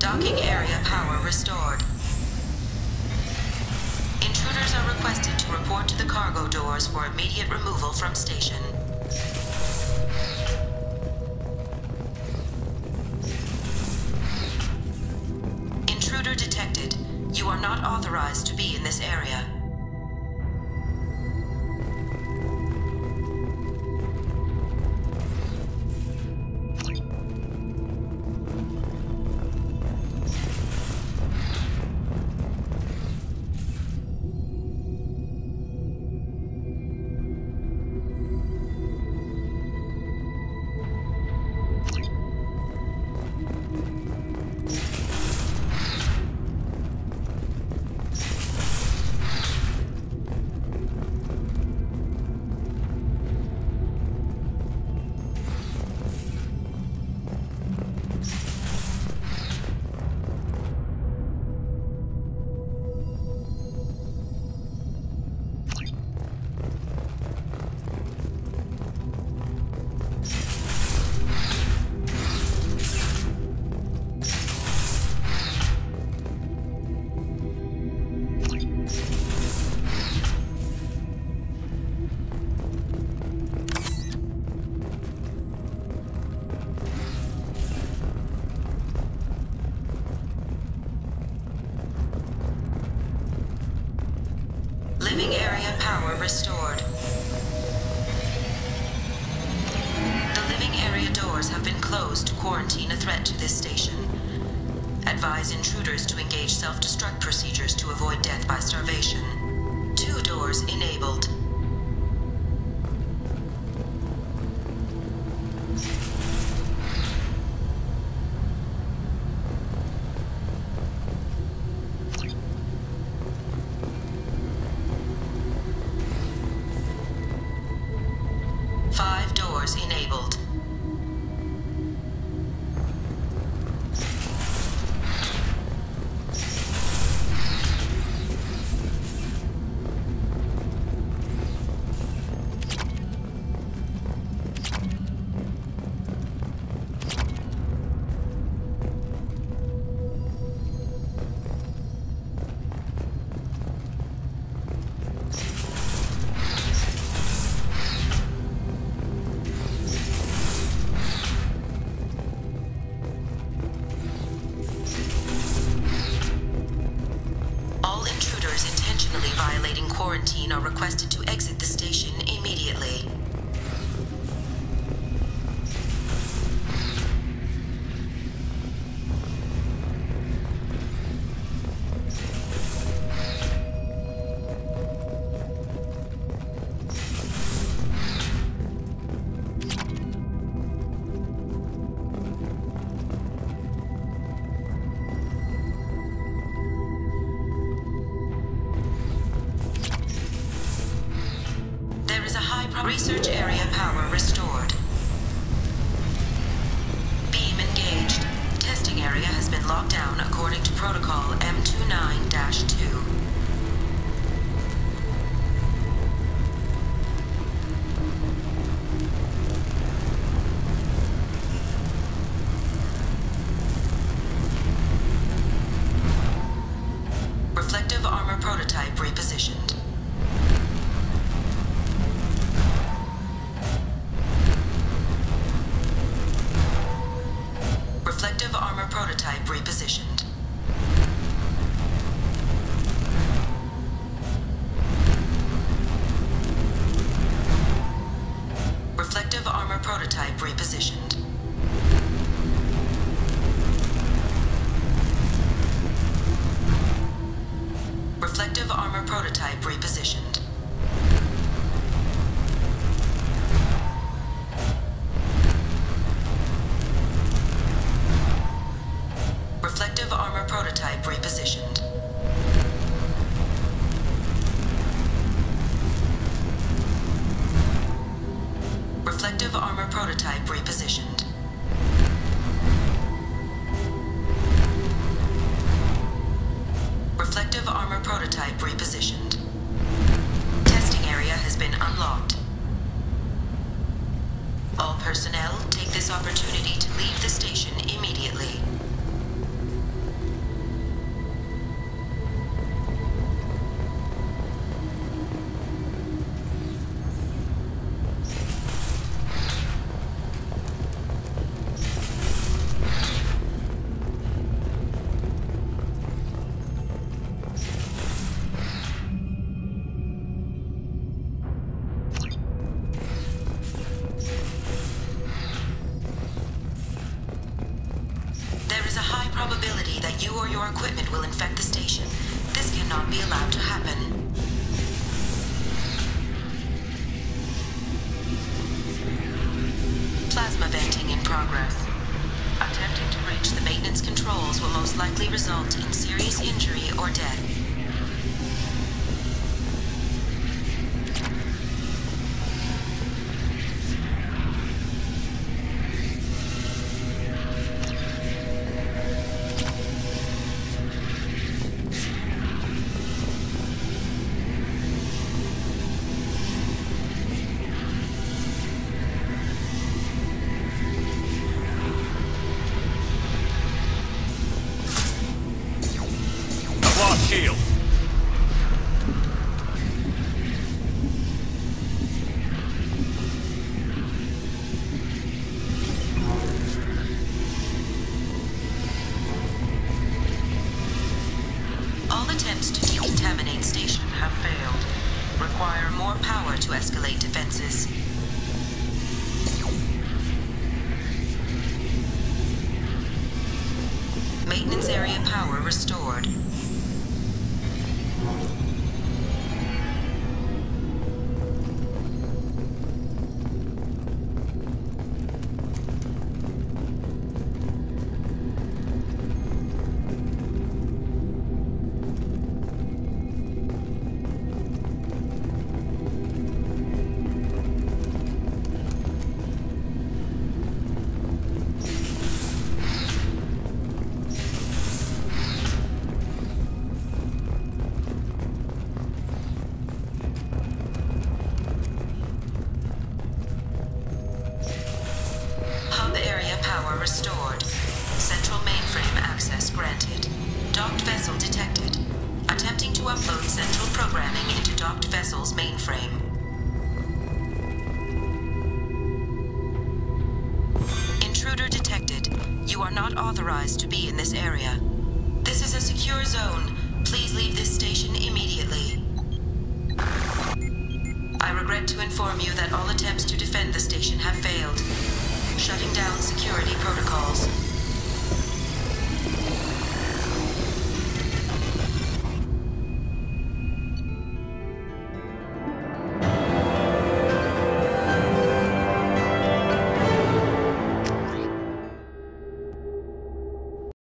Docking area power restored. Intruders are requested to report to the cargo doors for immediate removal from station. Intruder detected. You are not authorized to be in this area. Living area power restored. The living area doors have been closed to quarantine a threat to this station. Advise intruders to engage self-destruct procedures to avoid death by starvation. 2 doors enabled. Enabled. Violating quarantine are requested to exit the station immediately. Research area power restored. Beam engaged. Testing area has been locked down according to protocol M29-2. Reflective armor prototype repositioned. Reflective armor prototype repositioned. Reflective armor prototype repositioned. Reflective armor prototype repositioned. Reflective armor prototype repositioned. Reflective armor prototype repositioned. Reflective armor prototype repositioned. Testing area has been unlocked. All personnel take this opportunity to leave the station immediately. or your equipment will infect the station. This cannot be allowed to happen. Plasma venting in progress. Attempting to reach the maintenance controls will most likely result in serious injury or death. Shield. All attempts to decontaminate station have failed. Require more power to escalate defenses. Maintenance area power restored. Power restored. Central mainframe access granted. Docked vessel detected. Attempting to upload central programming into docked vessel's mainframe. Intruder detected. You are not authorized to be in this area. This is a secure zone. Please leave this station immediately. I regret to inform you that all attempts to defend the station have failed. Shutting down security protocols.